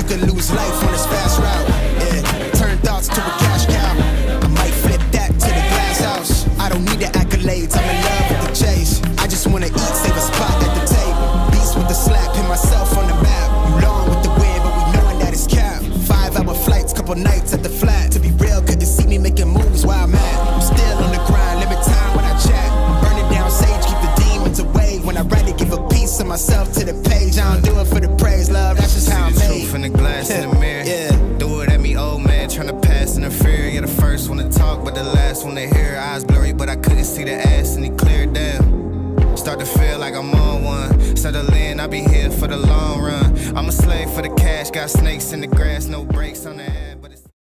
could lose life on this fast route. Yeah, turn thoughts to a cash cow. I might flip that to the glass house. I don't need the accolades, I'm in love with the chase. I just wanna eat, save a spot at the table. Beast with the slap, pin myself on the map. You long with the wind, but we knowing that it's cap. 5-hour flights, couple nights at the flat. To be real, couldn't see me making moves while I'm at. I'm still on the grind, limit time when I chat. I'm burning down sage, keep the demons away. When I write it, give a piece of myself to the page. I don't do it for the praise, love, that's just how I'm made. See the truth in the glass in the mirror. Yeah. Do it at me, old man, tryna pass in the fear. You're the first one to talk, but the last one to hear. Eyes blurry, but I couldn't see the ass, and he cleared down. Start to feel like I'm on one. Settle in, I'll be here for the long run. I'm a slave for the cash, got snakes in the grass, no brakes on the ad, but it's